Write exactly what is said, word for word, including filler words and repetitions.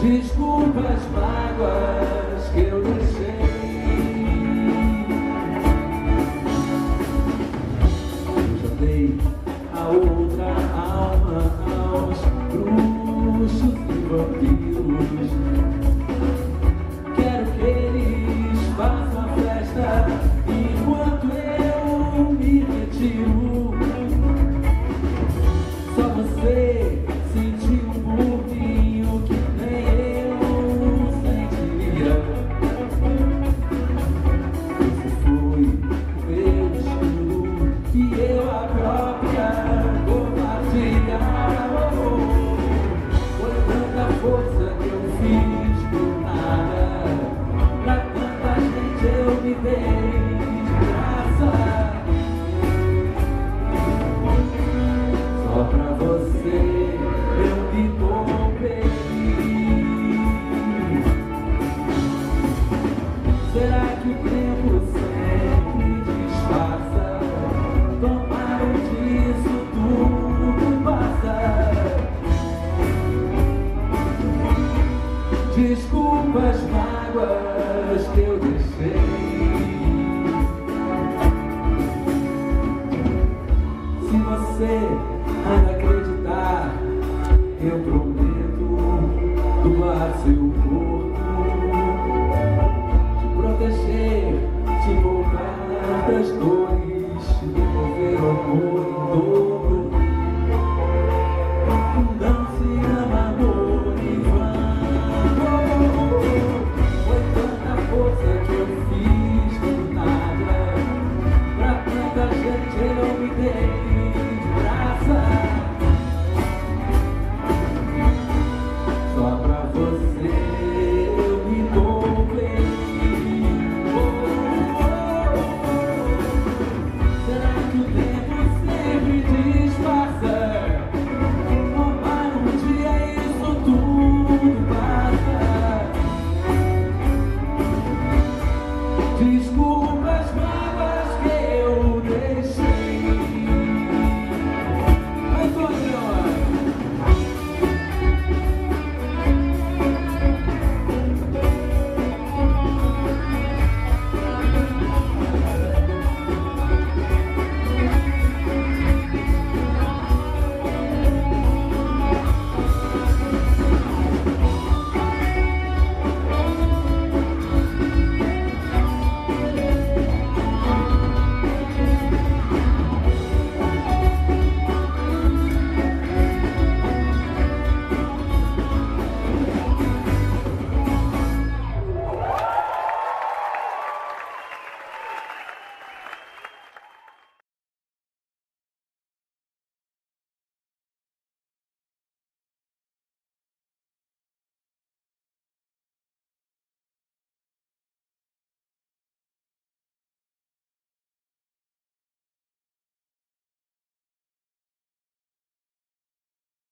Desculpa as mágoas que eu deixei. Eu já dei a outra alma aos bruxos e vampiros. Quero que eles façam a festa enquanto eu me retiro. Só você sentiu um pouquinho que nem eu sentiria. Você foi o meu destino e eu a própria covardia. Foi tanta força que eu fiz por nada. Pra tanta gente eu me dei de graça. Só pra você eu me poupei. Será que o tempo sempre disfarça? Tomaram disso tudo passa. Desculpa as mágoas que eu deixei. Se você ainda acreditar, eu prometo doar seu